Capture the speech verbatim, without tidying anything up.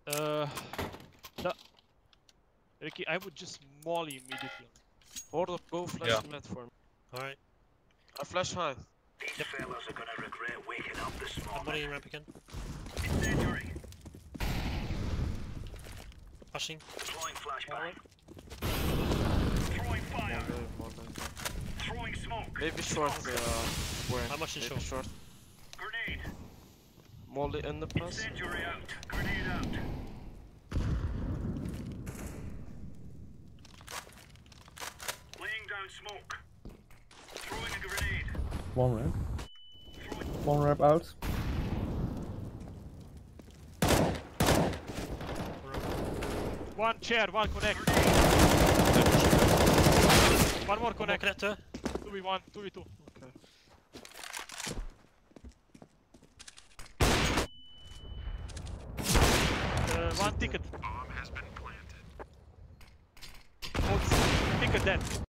Uh, no. Ricky, I would just molly immediately. Or go flash Yeah. platform. Alright. I flash high. These Yep. fellas are gonna regret waking up this I'm morning. mollying ramp again. Incendiary. Pushing. Deploying flashbang. Throwing fire. Throwing smoke. Maybe short. Uh, where? How much is Maybe short? short. Grenade. Molly in the pass. Incendiary out. Grenade out. Laying down smoke. Throwing a grenade. One ramp. Throwing. One ramp out. One chair, one connect. One more One more connect. connector. two v one, two v two. Okay. Uh, one ticket. Bomb has been planted. Hold ticket dead.